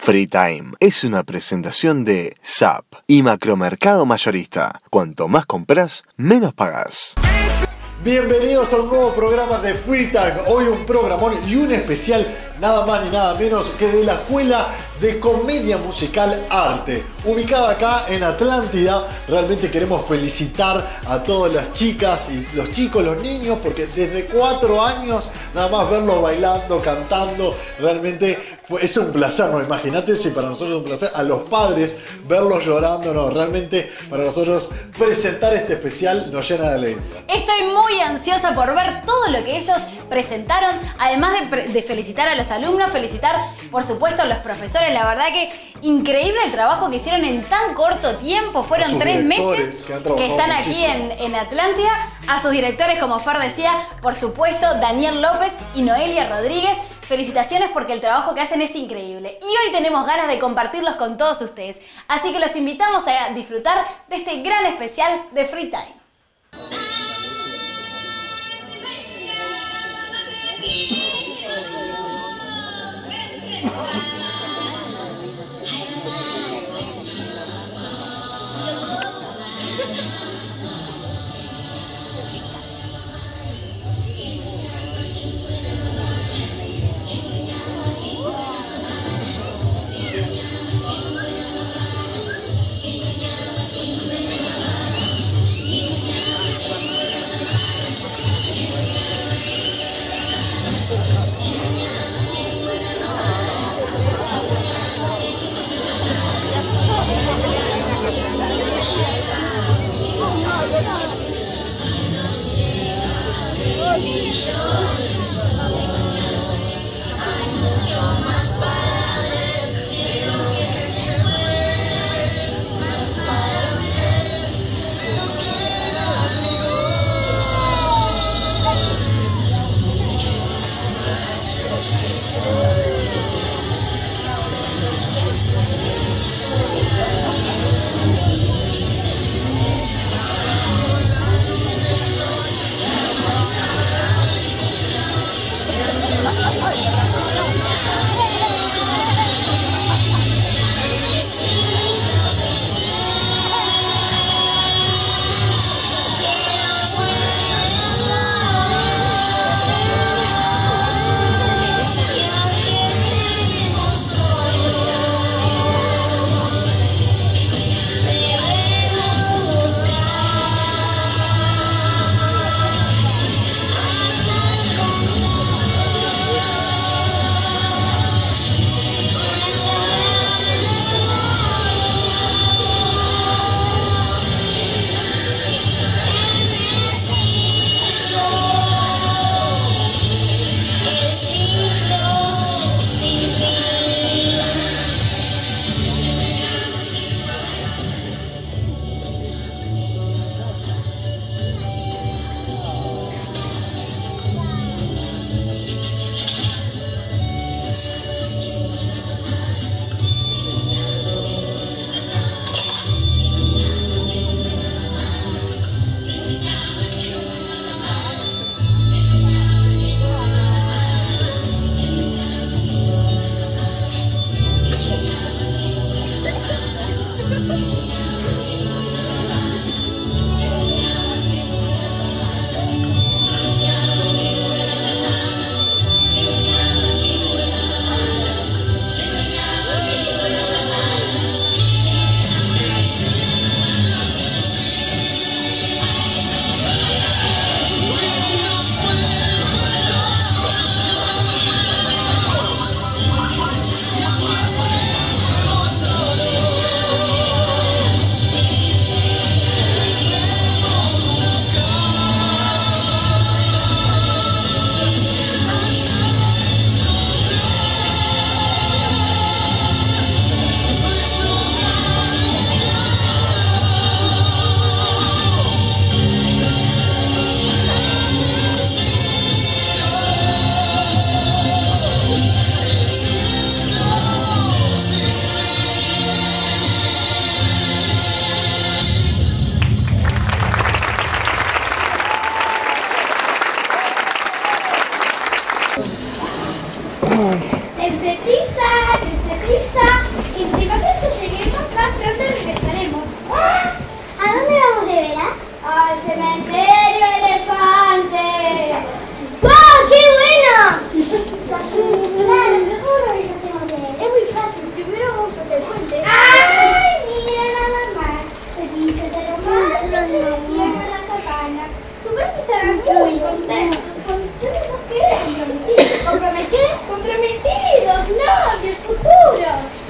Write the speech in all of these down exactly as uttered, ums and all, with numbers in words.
Free Time es una presentación de S A P y Macromercado Mayorista. Cuanto más compras, menos pagás. Bienvenidos a un nuevo programa de Free Time. Hoy un programón y un especial nada más ni nada menos que de la Escuela de Comedia Musical Arte, ubicada acá en Atlántida. Realmente queremos felicitar a todas las chicas y los chicos, los niños, porque desde cuatro años nada más verlos bailando, cantando, realmente es un placer, ¿no? Imagínate si para nosotros es un placer, a los padres verlos llorando, no, realmente para nosotros presentar este especial nos llena de alegría. Estoy muy ansiosa por ver todo lo que ellos presentaron, además de, de felicitar a los alumnos, felicitar por supuesto a los profesores. La verdad que increíble el trabajo que hicieron en tan corto tiempo, fueron tres meses que, que están muchísimo. aquí en, en Atlántida. A sus directores, como Fer decía, por supuesto Daniel López y Noelia Rodríguez. Felicitaciones porque el trabajo que hacen es increíble. Y hoy tenemos ganas de compartirlos con todos ustedes. Así que los invitamos a disfrutar de este gran especial de Free Time.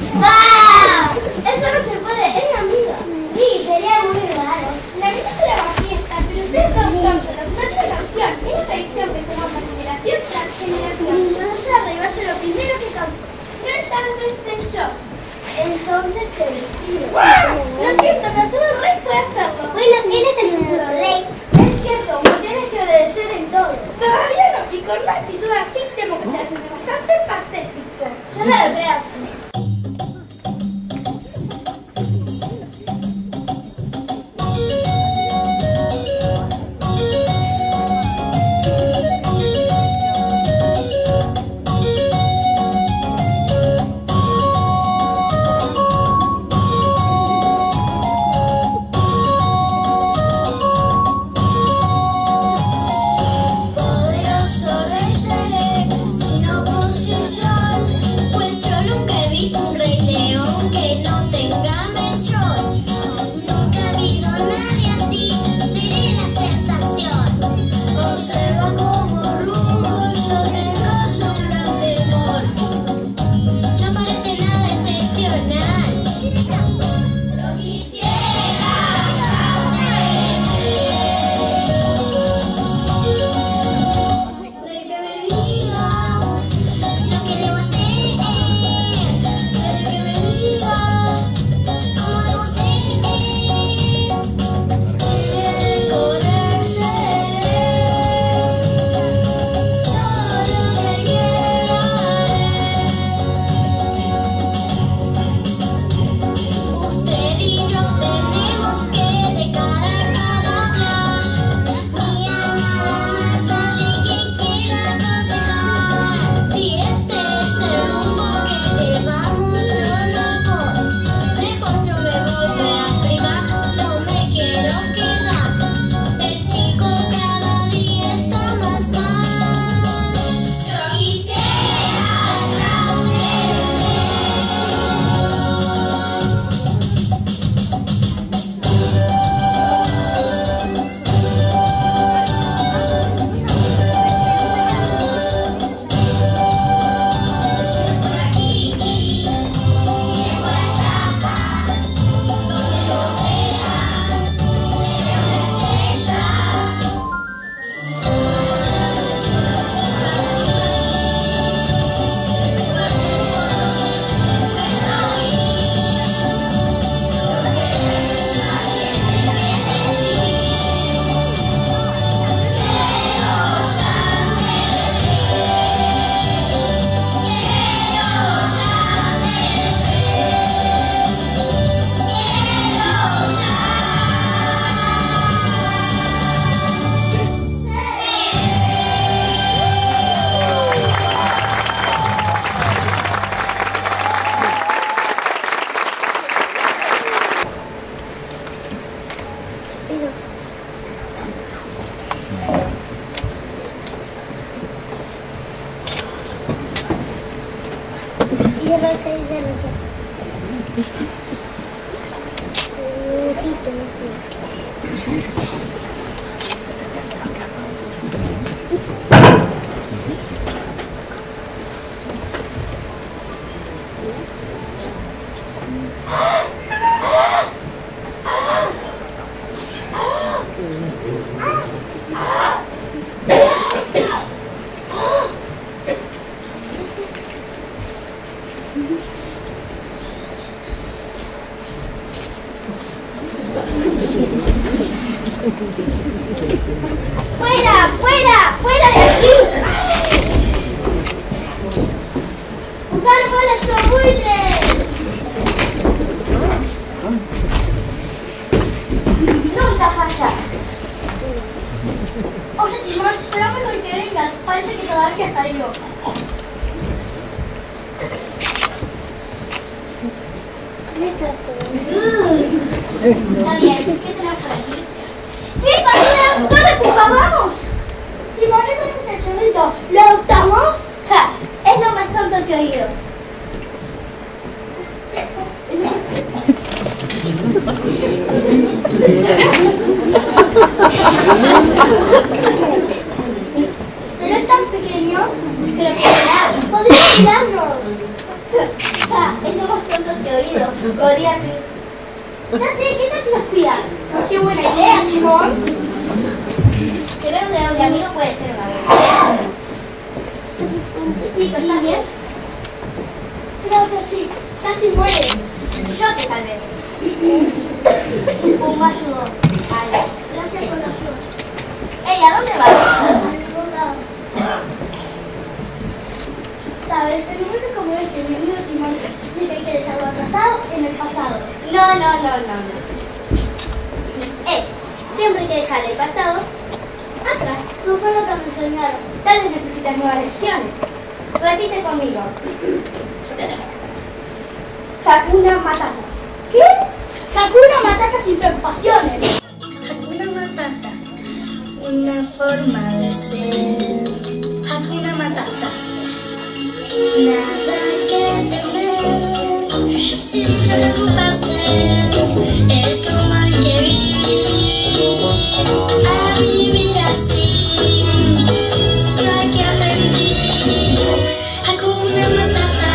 ¡Ah! Eso no se puede, es mi amiga. Sí, sería muy raro. La mitad será la fiesta, pero ustedes están usando la una canción. Es una tradición que se manda generación tras generación. Entonces arriba es lo primero que causó. No es tanto este show. Entonces te vestido. Lo siento, pero solo el rey puede hacerlo. Bueno, él es el futuro rey. Es cierto, me tienes que obedecer en todo. Todavía no, y con una actitud así temo que se hace bastante patético. Yo no lo creo así. ¡Fuera! ¡Fuera! ¡Fuera de aquí! ¡Buscar con los comunes! Nunca falla. Oye, Timón, será mejor que vengas. Parece que todavía está vivo. Está bien, ¿qué tenemos por aquí? ¡Sí, Patrona! ¡Corre, vamos! Timón, eso es un cachorrito. ¿Lo adoptamos? Ja, es lo más tonto que he oído. Pero es tan pequeño, pero que podría cuidarnos. Ja, es lo más tonto Podría que... Ya sé, ¿qué tal si nos cuidan? Qué buena idea, Chimón. Tener un león de amigo puede ser una buena idea. Chico, ¿estás bien? Creo que sí. Casi mueres. Yo te salvé. Pumba ayudó. Ay, gracias por la ayuda. Ey, ¿a dónde vas? A ningún lado. Sabes, en un momento como este, mi amigo Timón dice que hay que dejar lo atrasado en el pasado. No, no, no, no, no. Eh, siempre hay que dejar el pasado atrás. No fue lo que me enseñaron. Tal vez necesitas nuevas lecciones. Repite conmigo. Hakuna Matata. ¿Qué? Hakuna Matata sin preocupaciones. Hakuna Matata, una forma de ser. Hakuna Matata, nada que temer, sin preocuparse. Es como hay que vivir, a vivir así. Yo aquí aprendí. Hakuna Matata.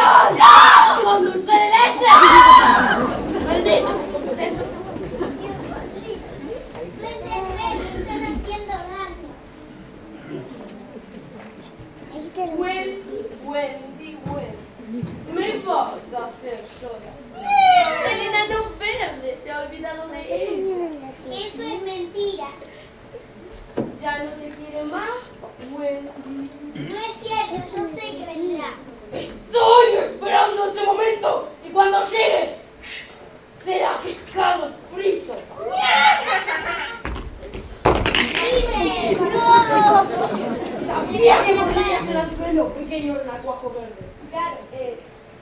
¡No! ¡No! ¡Con dulce de leche! ¡Maldito! Suéltenme, están haciendo daño. Wendy, Wendy, Wendy. Me vas a hacer llorar. El enano verde se ha olvidado de ella. Eso es mentira. ¿Ya no te quiere más, Wendy? No es cierto, yo sé que vendrá. Estoy esperando ese momento y cuando llegue será pescado frito. ¡Grite! ¡No! Sabía que mordías el anzuelo pequeño en acuajo verde. Claro, eh.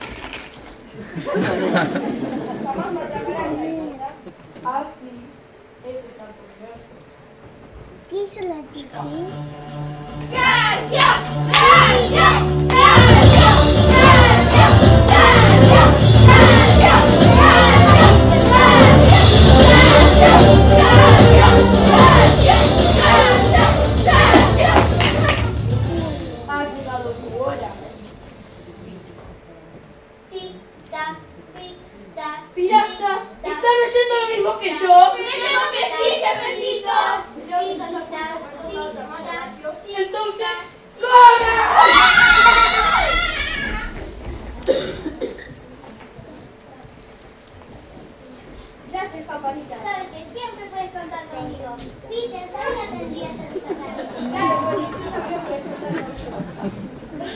Jamás me atrapará en la isla. Así es estar por verse. ¿Qué hizo la chica? ¡García! ¡García! Ha llegado tu hora. Tic-tac, tic-tac. Piratas, ¿están oyendo lo mismo que yo? ¡Tenemos que sí, jefecito! Entonces, ¡corra! Gracias, campanita. Sabes que siempre puedes contar conmigo. Peter, ¿sabes que vendrías a mi papá? Claro, bueno, tú también puedes contar conmigo.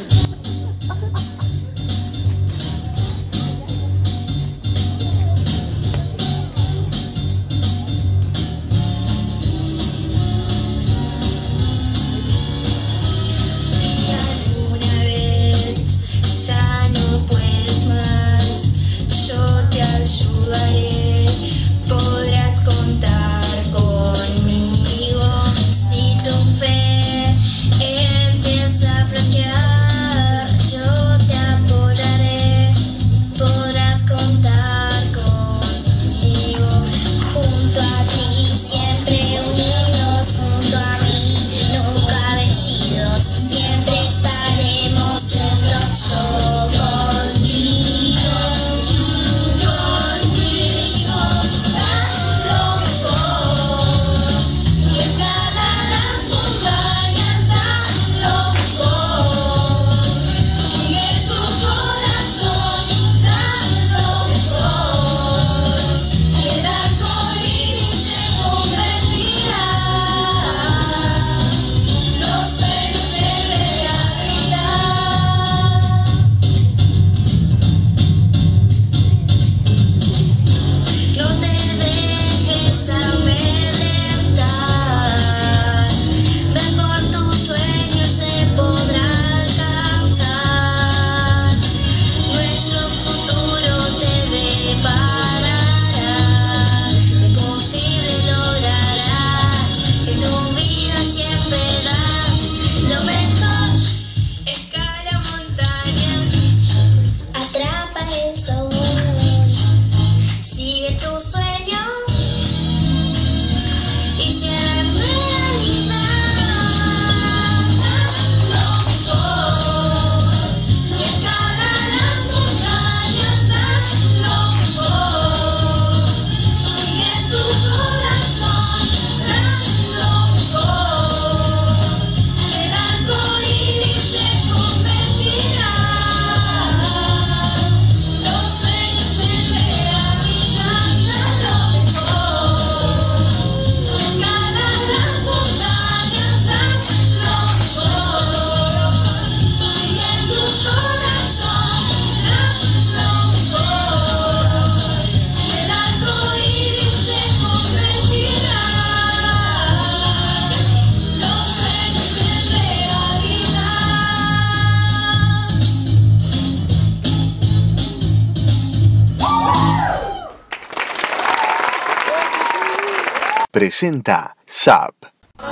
presenta S A P.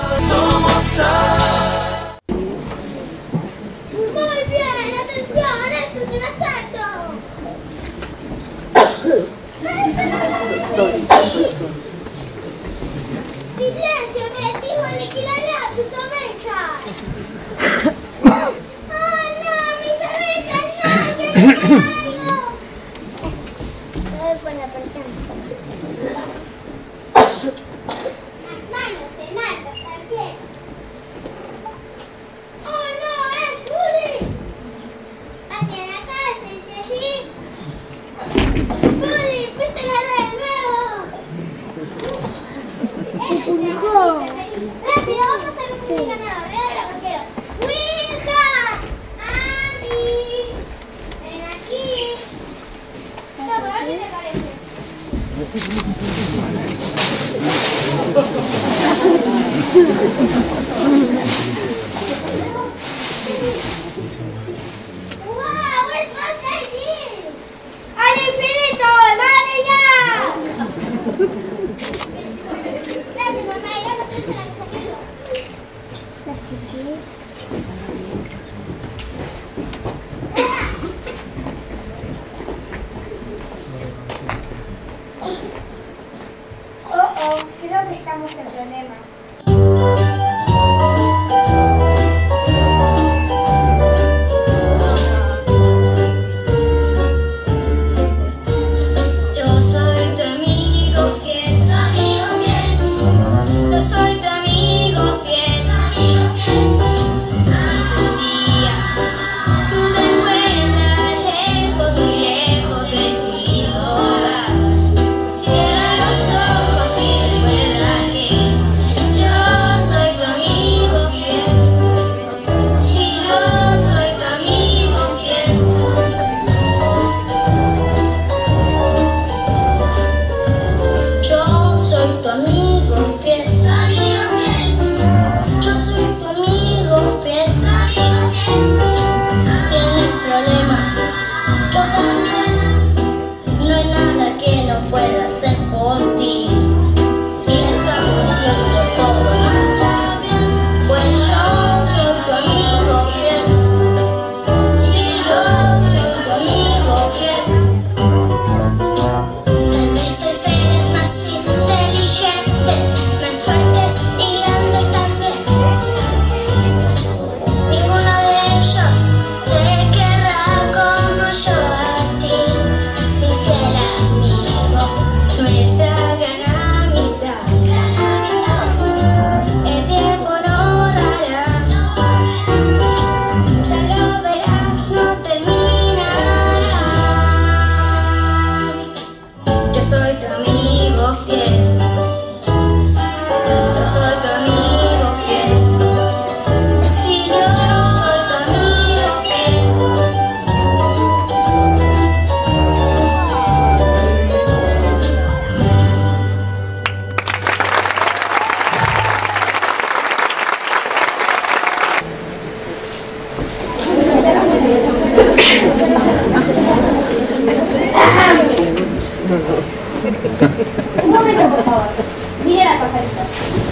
Somos S A P. Muy bien, atención, esto es un asalto. Silencio, Betty, o aniquilaré a tus ovejas. ¡Oh, no, mis ovejas, no! doy con la presión. Las manos en alto hasta el cielo. ¡Oh no! ¡Es Woody! Hacia la cárcel, Jessie. ¡Woody! ¡Fuiste el héroe de nuevo! ¡Eres el mejor! ¡Rápido! ¡Vamos a recibir el ganado! ¡Ve de los vaqueros! ¡Winja! ¡Ami! ¡Ven aquí! Toma, a ver qué te parece. ¡Wow! ¡Es más allí! ¡Al infinito! ¡Más allá! Gracias, mamá. Y ahora me traes a mis amigos. Oh, oh, creo que estamos en problemas. Yo soy tu amigo fiel, tu amigo fiel. Yo soy tu amigo fiel, tu amigo fiel. Es un día tú te encuentras lejos, muy lejos de tu lindo hogar. Cierra los ojos y recuerda que yo soy tu amigo fiel. Si yo soy tu amigo fiel. Yo soy tu amigo fiel, tu amigo fiel. Yo soy tu amigo fiel, tu amigo fiel. Tienes problemas, yo también. No hay nada que no pueda hacer por ti. Y estamos juntos, todo marcha bien. Pues yo soy tu amigo fiel. Si yo soy tu amigo fiel. Tal vez hay seres más inteligentes, más fuertes y grandes también. Ninguno de ellos te querrá como yo a ti, mi fiel amigo, nuestra gran amistad. El tiempo no dará, ya lo verás, no terminará. Yo soy tu amigo fiel. Yo soy tu amigo fiel. Si yo soy tu amigo fiel. Un momento, por favor. Mire la pajarita.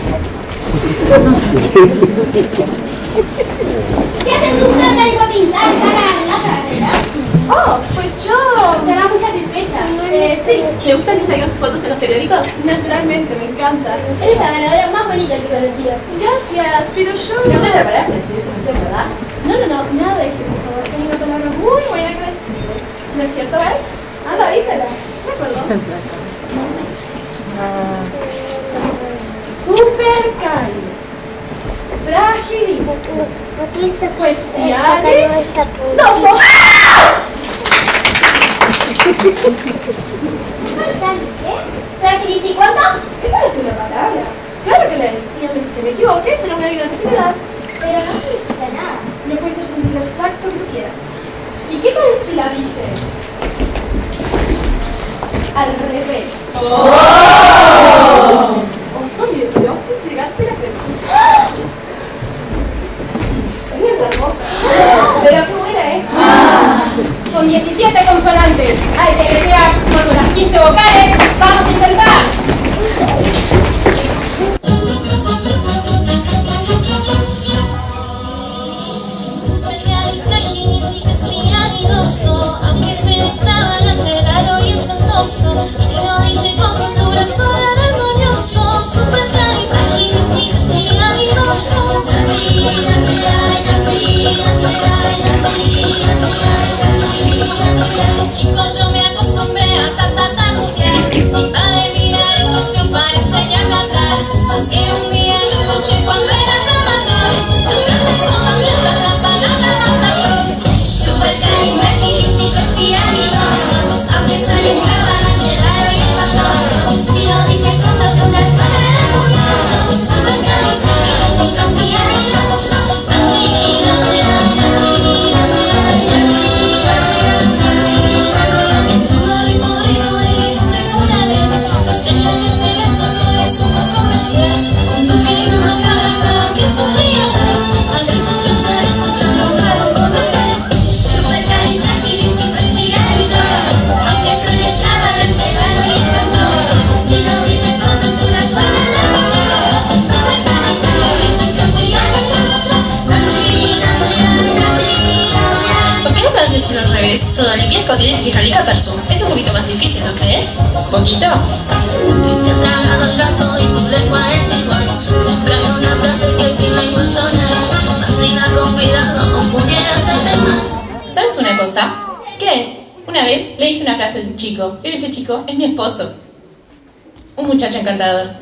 ¿Qué haces usted, médico pintar cara en la carrera? Oh, pues yo... Estará muy satisfecha. Eh, sí, ¿Le gustan que salgan sus fotos en los periódicos? naturalmente, me encanta. Eres la ganadora más bonita que conocido. Gracias, pero yo... No te preparaste de su misión, ¿verdad? No, no, no, nada de eso, por favor. Tengo una palabra muy buena que decir. ¿No es cierto, ves? Anda, dísela. De acuerdo. Super cálido. Fragilísimo. Pues ya de... ¡Dos hojas! ¿Qué? ¿Fragilita y cuánto? Esa no es una palabra. Claro que la es. Y aunque te me equivoques, será una gran generalidad. Pero no significa nada. Le puedes hacer sentir lo exacto que tú quieras. ¿Y qué tal si la dices al revés? ¡Oh! Oso nervioso y llegaste la pregunta. Es muy hermosa. Pero qué buena es. Con diecisiete consonantes. Hay que deletrear con las quince vocales. ¡Vamos a intentar! Supergal, frágil y espiralidoso, aunque suene extravagante, raro y espantoso. Si no dice con cintura sola de armonioso, supergal, frágil y espiralidoso. Dante, dante, dante, dante, dante, dante, dante, dante, dante, confiaditos, aunque suene extravagante, raro y espantoso. Si no dices cosas que una sola era curioso, supercalifragilisticopialidoso. Tranquila, tranquila, tranquila, decirlo al revés. Sodoliviesco tienes que jalica perso. Es un poquito más difícil, ¿no crees? ¿Poquito? Si se ha tragado el gato y tu lengua es igual, siempre hay una frase que sin lengua sonar. Vacila con cuidado o pudieras hacerte mal. ¿Sabes una cosa? ¿Qué? Una vez le dije una frase a un chico y ese chico es mi esposo. Un muchacho encantador.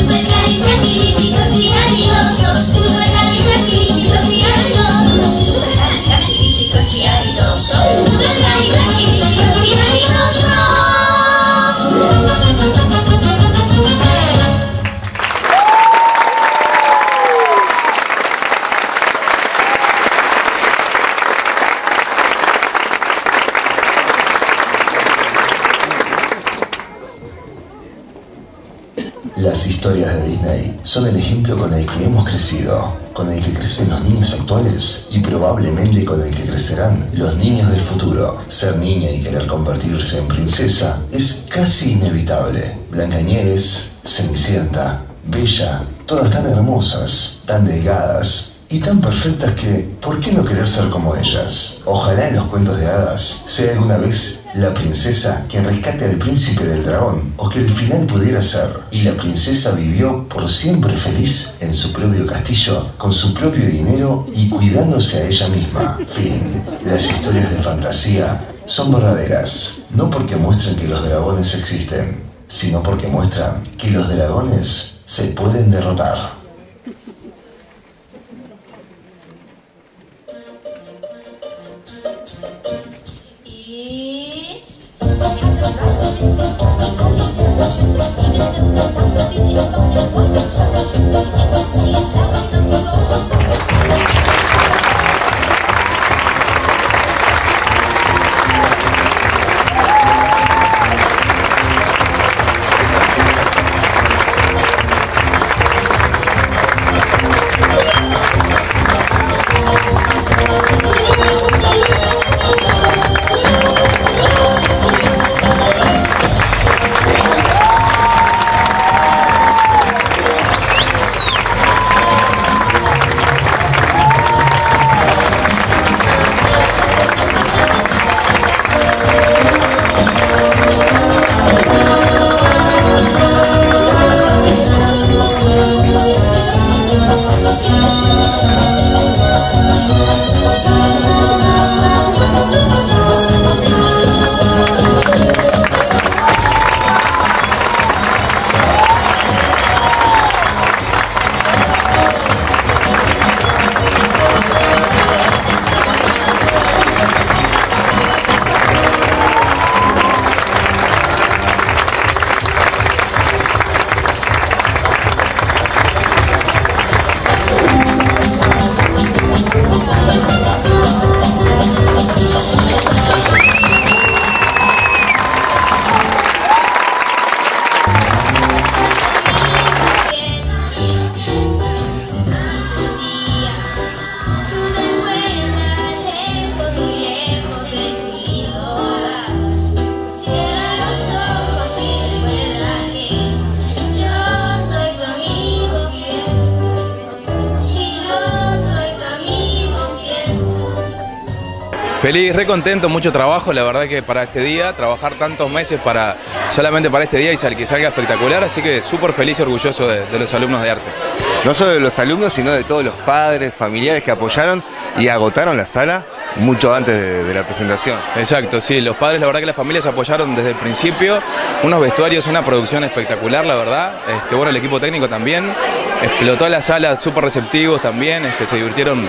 Supercalifragilisticopialidoso, supercalifragilisticopialidoso, supercalifragilisticopialidoso, supercalifragilisticopialidoso. Las historias de Disney son el ejemplo con el que hemos crecido, con el que crecen los niños actuales y probablemente con el que crecerán los niños del futuro. Ser niña y querer convertirse en princesa es casi inevitable. Blancanieves, Cenicienta, Bella, todas tan hermosas, tan delgadas y tan perfectas que, ¿por qué no querer ser como ellas? Ojalá en los cuentos de hadas sea alguna vez la princesa quien rescate al príncipe del dragón, o que el final pudiera ser, y la princesa vivió por siempre feliz en su propio castillo, con su propio dinero y cuidándose a ella misma. Fin. Las historias de fantasía son verdaderas, no porque muestren que los dragones existen, sino porque muestran que los dragones se pueden derrotar. Feliz, re contento, mucho trabajo, la verdad que para este día, trabajar tantos meses para solamente para este día y sal, que salga espectacular, así que súper feliz y orgulloso de, de los alumnos de arte. No solo de los alumnos, sino de todos los padres, familiares que apoyaron y agotaron la sala mucho antes de, de la presentación. Exacto, sí, los padres, la verdad que las familias apoyaron desde el principio, unos vestuarios, una producción espectacular, la verdad, este, bueno, el equipo técnico también, explotó la sala, súper receptivos también, este, se divirtieron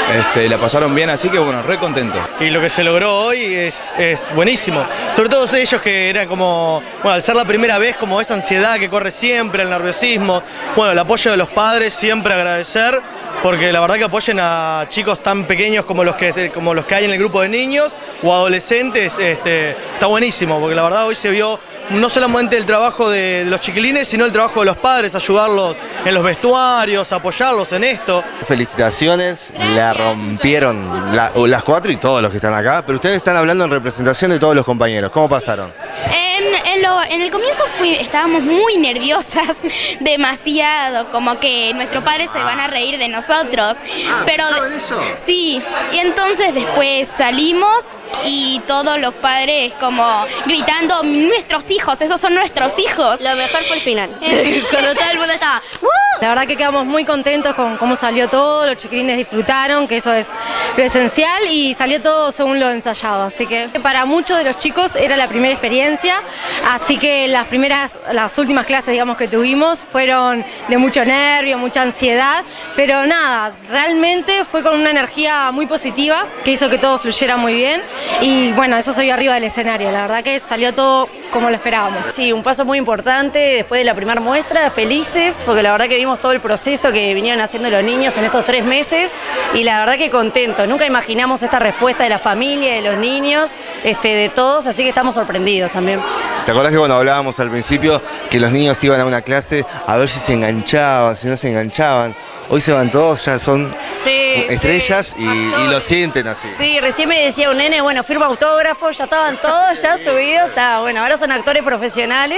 este, la pasaron bien, así que bueno, re contento. Y lo que se logró hoy es, es buenísimo, sobre todo de ellos que eran como, bueno, al ser la primera vez, como esa ansiedad que corre siempre, el nerviosismo, bueno, el apoyo de los padres, siempre agradecer, porque la verdad que apoyen a chicos tan pequeños como los que, como los que hay en el grupo de niños o adolescentes, este, está buenísimo, porque la verdad hoy se vio no solamente el trabajo de, de los chiquilines, sino el trabajo de los padres, ayudarlos en los vestuarios, apoyarlos en esto. Felicitaciones, la rompieron la, las cuatro y todos los que están acá, pero ustedes están hablando en representación de todos los compañeros. ¿Cómo pasaron? En, en, lo, en el comienzo fui, estábamos muy nerviosas, demasiado, como que nuestros padres se van a reír de nosotros. Ah, pero ¿saben eso? Sí, y entonces después salimos y todos los padres como gritando, nuestros hijos, esos son nuestros hijos. Lo mejor fue el final, cuando todo el mundo estaba ¡uh! La verdad que quedamos muy contentos con cómo salió todo, los chiquilines disfrutaron, que eso es lo esencial, y salió todo según lo ensayado, así que para muchos de los chicos era la primera experiencia, así que las primeras, las últimas clases digamos que tuvimos fueron de mucho nervio, mucha ansiedad, pero nada, realmente fue con una energía muy positiva que hizo que todo fluyera muy bien. Y bueno, eso soy arriba del escenario, la verdad que salió todo como lo esperábamos. Sí, un paso muy importante después de la primera muestra, felices, porque la verdad que vimos todo el proceso que vinieron haciendo los niños en estos tres meses y la verdad que contentos, nunca imaginamos esta respuesta de la familia, de los niños, este, de todos, así que estamos sorprendidos también. ¿Te acordás que cuando hablábamos al principio que los niños iban a una clase a ver si se enganchaban, si no se enganchaban? Hoy se van todos, ya son sí, estrellas sí, y, y lo sienten así. Sí, recién me decía un nene, bueno, firma autógrafos, ya estaban todos ya subidos, está, bueno, ahora son actores profesionales,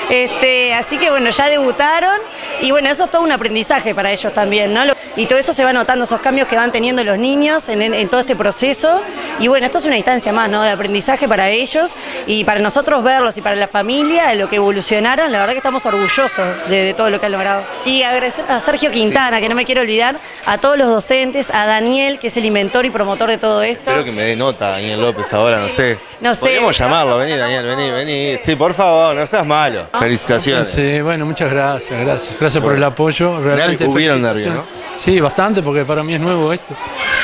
este, así que bueno, ya debutaron y bueno, eso es todo un aprendizaje para ellos también, ¿no? Y todo eso se va notando, esos cambios que van teniendo los niños en, en, en todo este proceso y bueno, esto es una instancia más, ¿no? De aprendizaje para ellos y para nosotros verlos y para la familia, de lo que evolucionaron, la verdad que estamos orgullosos de, de todo lo que han logrado. Y agradecer a Sergio Quintana, sí, que no me quiero olvidar, a todos los docentes, a Daniel, que es el inventor y promotor de todo esto. Espero que me dé nota Daniel López ahora, no sé. No sé. Podríamos llamarlo, vení Daniel, vení, vení. Sí, por favor, no seas malo. Felicitaciones. Sí, bueno, muchas gracias, gracias. Gracias bueno. por el apoyo. Realmente hubieron nervios, ¿no? Sí, bastante, porque para mí es nuevo esto.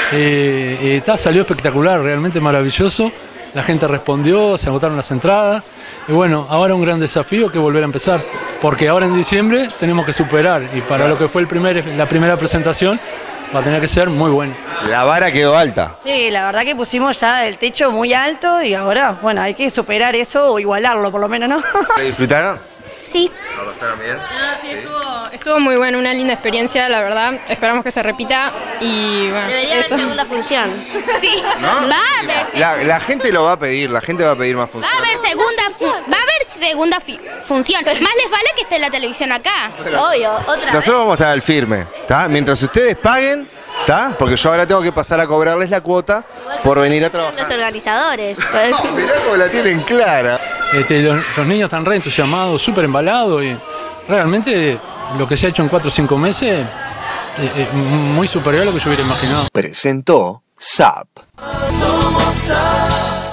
Eh, eh, está, salió espectacular, realmente maravilloso. La gente respondió, se agotaron las entradas. Y bueno, ahora un gran desafío que volver a empezar, porque ahora en diciembre tenemos que superar, y para claro. lo que fue el primer, la primera presentación va a tener que ser muy bueno. La vara quedó alta. Sí, la verdad que pusimos ya el techo muy alto y ahora, bueno, hay que superar eso o igualarlo por lo menos, ¿no? ¿Te disfrutaron? Sí. ¿Lo pasaron bien? No, sí, sí. Estuvo, estuvo muy bueno, una linda experiencia, la verdad. Esperamos que se repita y bueno, debería eso. haber segunda función. Sí. ¿No? Va a haber. La, la gente lo va a pedir, la gente va a pedir más funciones. Va a haber segunda, va a haber segunda función. Más les vale que esté en la televisión acá. Obvio, otra. Nosotros vamos a estar al firme, ¿está? Mientras ustedes paguen, ¿está? Porque yo ahora tengo que pasar a cobrarles la cuota por venir a trabajar. Los organizadores. No, mirá cómo la tienen clara. Este, los, los niños están re entusiasmados, súper embalados y realmente lo que se ha hecho en cuatro o cinco meses es muy superior a lo que yo hubiera imaginado. Presentó S A P. Somos S A P.